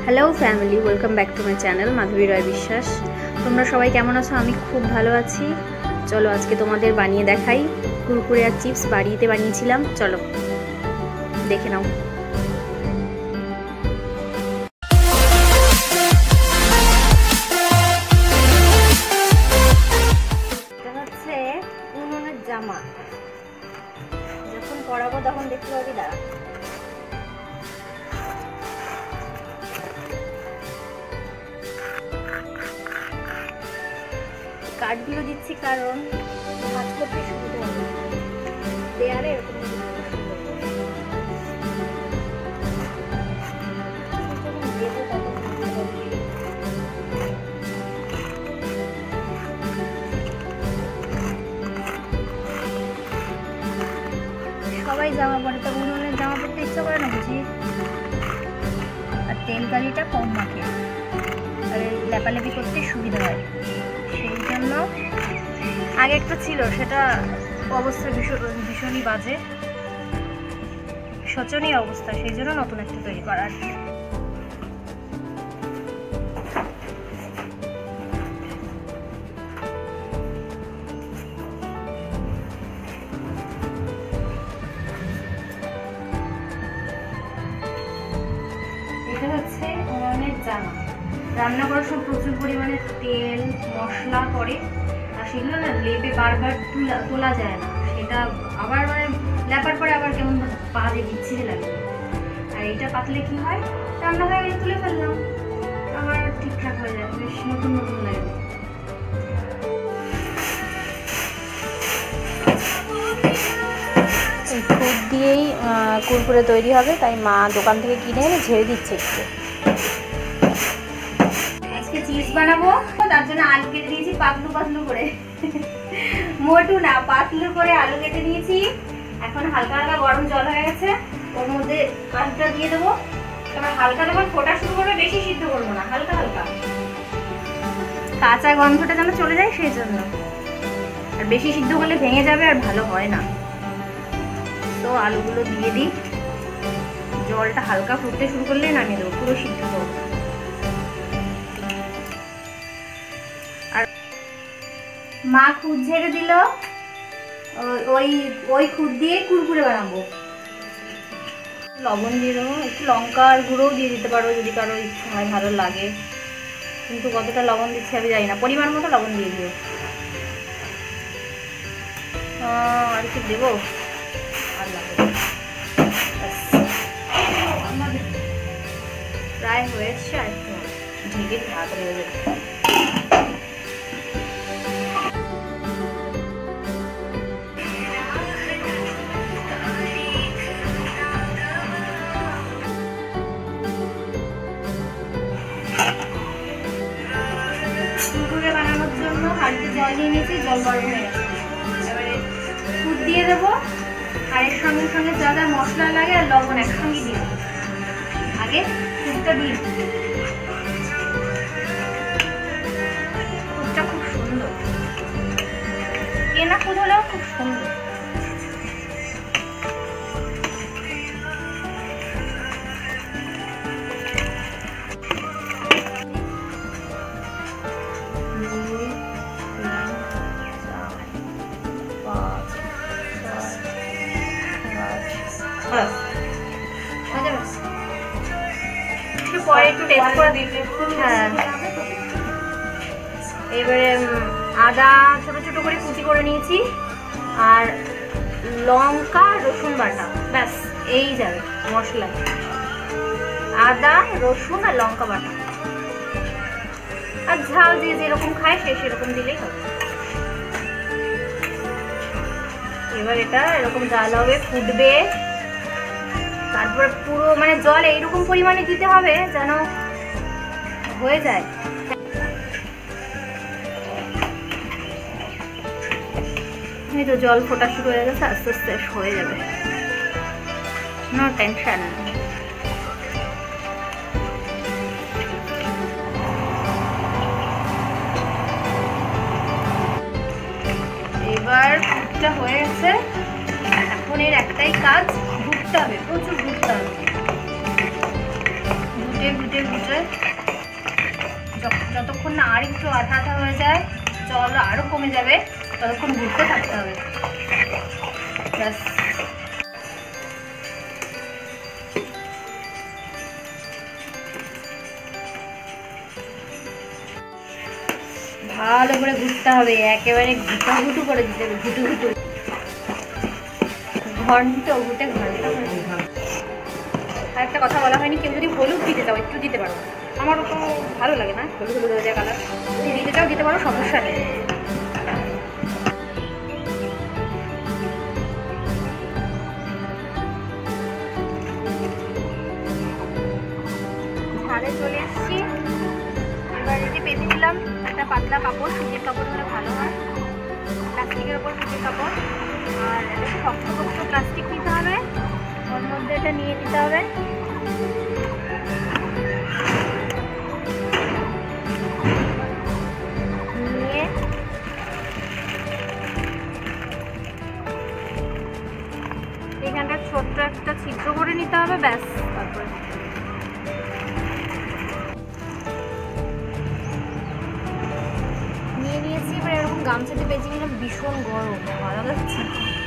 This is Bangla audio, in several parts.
Hello family, welcome back to my channel Madhabi Roy Biswas. তোমরা সবাই কেমন আছো? আমি খুব ভালো আছি। চলো আজকে তোমাদের বানিয়ে দেখাই। কুরকুরে আর চিপস বাড়িতে বানিয়েছিলাম, চলো দেখে নাও। এটা হচ্ছে উনুনের জামা, যখন পরাবো তখন দেখতে পাবি। দাঁড়া, কাঠগুলো দিচ্ছি কারণ ভাঁজ করতে সুবিধা হবে। দেয়ালে এরকম সবাই জামা পরে, তো উনুনের জামা পরতে ইচ্ছা করে না বুঝি। আর তেল কালিটা কম মাখে, আর লেপালেপি করতে সুবিধা হয়। সেই জন্য আগে একটা ছিল, সেটা অবস্থা ভীষণই বাজে, শোচনীয় অবস্থা। সেই জন্য নতুন একটা তৈরি করার। এটা হচ্ছে উনুনের জামা। রান্না করার সময় প্রচুর পরিমাণে তেল মশলা পড়ে, আর সেগুলো না লেপে বারবার তোলা যায় না। সেটা আবার মানে লেপার পরে আবার কেমন পা দিয়ে বিচ্ছিরি লাগে। আর এইটা পাতলে কি হয়, রান্না হয়ে গেলে তুলে ফেললাম, আবার ঠিকঠাক হয়ে যায়, বেশ নতুন নতুন লাগে। এই খুদ দিয়েই কুরকুরে তৈরি হবে, তাই মা দোকান থেকে কিনে এনে ঝেড়ে দিচ্ছে একটু। আজকে চিপস বানাবো, তার জন্য আলু কেটে দিয়েছি পাতলু পাতলু করে, মোটু না পাতলু করে আলু কেটে দিয়েছি। এখন হালকা হালকা গরম জল হয়ে গেছে, ওর মধ্যে আলুটা দিয়ে দেবো। তারপর হালকা যখন ফোটা শুরু করবে, বেশি সিদ্ধ করবো না, হালকা হালকা, কাঁচা গন্ধটা যেন চলে যায় সেই জন্য। আর বেশি সিদ্ধ করলে ভেঙে যাবে আর ভালো হয় না। তো আলুগুলো দিয়ে দিই, জলটা হালকা ফুটতে শুরু করলে নামিয়ে দেবো, পুরো সিদ্ধ করবো। আর মা খুদ ঝেড়ে দিল, ওই খুদ দিয়ে কুরকুরে বানাবো। লবণ দিয়ে দেবো, একটু লঙ্কার গুঁড়োও দিয়ে দিতে পারো যদি কারো ইচ্ছা হয়, ভালো লাগে। কিন্তু কতটা লবণ দিচ্ছি আমি জানি না, পরিমাণ মতো লবণ দিয়ে দিও। আর কি দেবো, আর লাগবে, প্রায় হয়েছে। আর একটু ঢেকে তাড়াতাড়ি হয়ে যাবে। কুরকুরে বানানোর জন্য হাঁড়িতে জল নিয়ে নিয়েছি, জল গরম হয়ে গেছে। এবারে দুধ দিয়ে দেবো, আর এর সঙ্গে সঙ্গে যা যা মশলা লাগে আর লবণ একসঙ্গে দিয়ে দেবো। আগে দুধটা দিয়ে দেবো। দুধটা খুব সুন্দর, কেনা দুধ হলেও খুব সুন্দর। এবারে আদা ছোট ছোট করে কুচি করে নিয়েছি, আর লঙ্কা রসুন বাটা, ব্যাস এই যাবে মশলা। আদা রসুন আর লঙ্কা বাটা, আর ঝাল যে যেরকম খায় সে সেরকম দিলেই হবে। এবার এটা এরকম জাল হবে, ফুটবে, তারপর পুরো মানে জল এইরকম পরিমাণে দিতে হবে যেন হয়ে যায়। এই তো জল ফোটা শুরু হয়ে গেছে, আস্তে আস্তে হয়ে যাবে, নো টেনশন। এবার ফুটটা হয়ে গেছে, এখন এর একটাই কাজ, ঘুরতে হবে, প্রচুর ঘুরতে হবে। ঘুটে যতক্ষণ না আর একটু আঠা আঠা হয়ে যায়, জল আরও কমে যাবে, ততক্ষণ ঘুরতে থাকতে হবে। ব্যাস, ভালো করে ঘুরতে হবে, একেবারে ঘুটু করে দিতে হবে, ঘুটু ঘন্টা ঘুটে ঘন্টা। আর একটা কথা বলা হয়নি, কেউ যদি হলুদ দিতে চাও একটু দিতে পারো, আমারও তো ভালো লাগে না হলুদ হয়ে যায় কালার, যদি দিতে চাও দিতে পারো, সমস্যা নেই। ঝালে চলে এসছি, এবার যদি পেতে দিলাম একটা পাতলা কাপড়, সুতির কাপড় হলে ভালো হয়, প্লাস্টিকের ওপর সুতির কাপড়, আর একটা শক্ত প্লাস্টিক নিতে হবে, ওর মধ্যে এটা নিয়ে দিতে হবে। নিয়ে এখানটা ছোট্ট একটা ছিদ্র করে নিতে হবে, ব্যাস। তারপরে নিয়ে নিয়েছি, এবার এরকম গামছাতে পেঁচিয়ে নিলাম, ভীষণ গরম, ভালো লাগছে।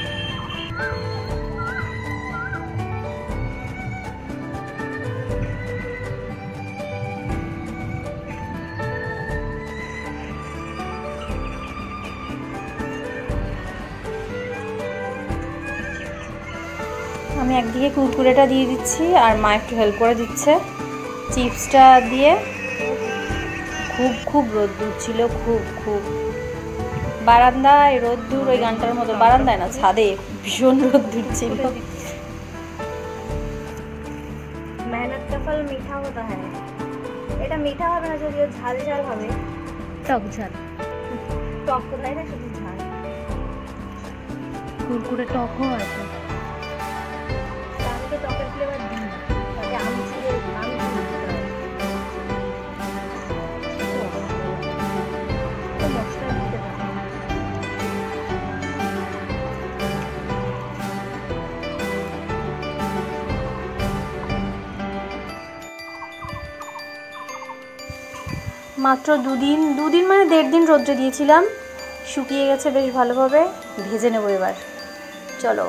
আমি একদিকে কুরকুরেটা দিয়ে দিচ্ছি আর মা একটু হেল্প করে দিচ্ছে চিপসটা দিয়ে। খুব রোদ্দুর ছিল, খুব বারান্দায় রোদ্দুর, ওই গানটার মতো, বারান্দায় না ছাদে ভীষণ রোদ্দুর ছিল। মেহনত কা ফল মিঠা হতা হ্যায়। এটা মিঠা হবে না, যদিও ঝাল হবে, টক ঝাল। টক তো তাই না, শুধু ঝাল, কুরকুরে টকও আছে। টকের ফ্লেভার দিই, তাতে আমচুরের মশলা দিতে পারে। মাত্র দুদিন মানে 1.5 দিন রোদ্রে দিয়েছিলাম, শুকিয়ে গেছে বেশ ভালোভাবে। ভেজে নেবো এবার, চলো।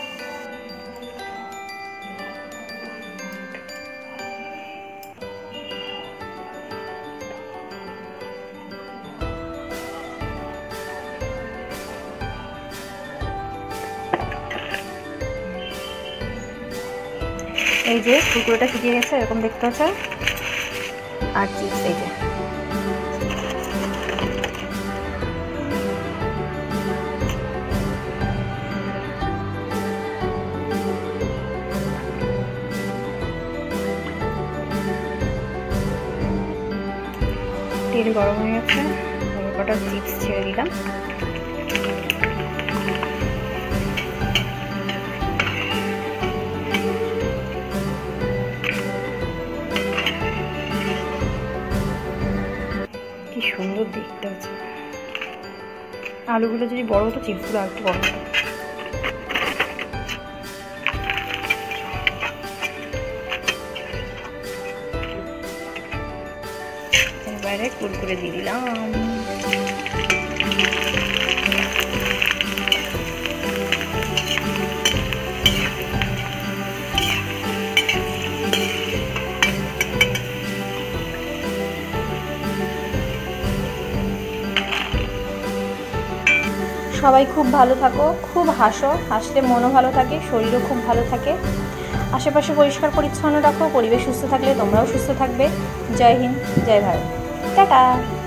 এই যে কুরকুরেটা শুকিয়ে গেছে, এরকম দেখতে হচ্ছে। আর চিপস এই যে, তেল গরম হয়ে গেছে, কটা চিপস ছেড়ে দিলাম। কি সুন্দর দেখতে হচ্ছে, আলুগুলো যদি বড় হতো, চিপসগুলো আর একটু বড় হতো। এবারে কুরকুরে দিয়ে দিলাম। সবাই খুব ভালো থাকো, খুব হাসো, হাসলে মনও ভালো থাকে, শরীরও খুব ভালো থাকে। আশেপাশে পরিষ্কার পরিচ্ছন্ন রাখো, পরিবেশ সুস্থ থাকলে তোমরাও সুস্থ থাকবে। জয় হিন্দ, জয় ভারত, টাটা।